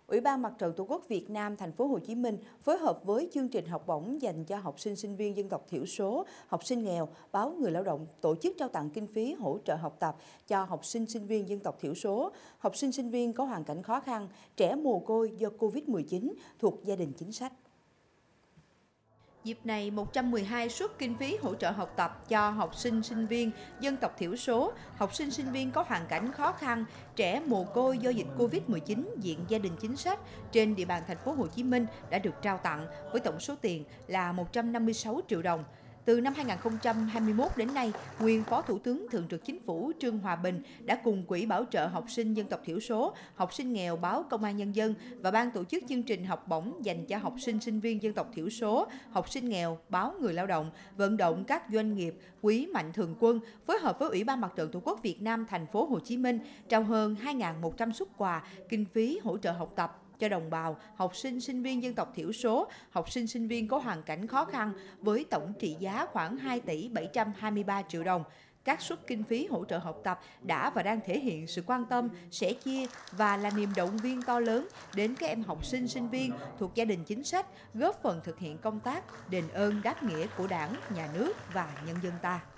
Ủy ban Mặt trận Tổ quốc Việt Nam Thành phố Hồ Chí Minh phối hợp với chương trình học bổng dành cho học sinh sinh viên dân tộc thiểu số, học sinh nghèo, báo Người Lao động tổ chức trao tặng kinh phí hỗ trợ học tập cho học sinh sinh viên dân tộc thiểu số, học sinh sinh viên có hoàn cảnh khó khăn, trẻ mồ côi do Covid-19 thuộc gia đình chính sách. Dịp này, 112 suất kinh phí hỗ trợ học tập cho học sinh sinh viên dân tộc thiểu số, học sinh sinh viên có hoàn cảnh khó khăn, trẻ mồ côi do dịch Covid-19 diện gia đình chính sách trên địa bàn thành phố Hồ Chí Minh đã được trao tặng với tổng số tiền là 156 triệu đồng. Từ năm 2021 đến nay, nguyên Phó Thủ tướng Thường trực Chính phủ Trương Hòa Bình đã cùng Quỹ bảo trợ học sinh dân tộc thiểu số, học sinh nghèo báo Công an Nhân dân và ban tổ chức chương trình học bổng dành cho học sinh sinh viên dân tộc thiểu số, học sinh nghèo báo Người Lao động vận động các doanh nghiệp Quý Mạnh Thường Quân phối hợp với Ủy ban Mặt trận Tổ quốc Việt Nam Thành phố Hồ Chí Minh trao hơn 2.100 suất quà kinh phí hỗ trợ học tập cho đồng bào, học sinh, sinh viên dân tộc thiểu số, học sinh, sinh viên có hoàn cảnh khó khăn với tổng trị giá khoảng 2 tỷ 723 triệu đồng. Các suất kinh phí hỗ trợ học tập đã và đang thể hiện sự quan tâm, sẻ chia và là niềm động viên to lớn đến các em học sinh, sinh viên thuộc gia đình chính sách, góp phần thực hiện công tác đền ơn đáp nghĩa của Đảng, Nhà nước và nhân dân ta.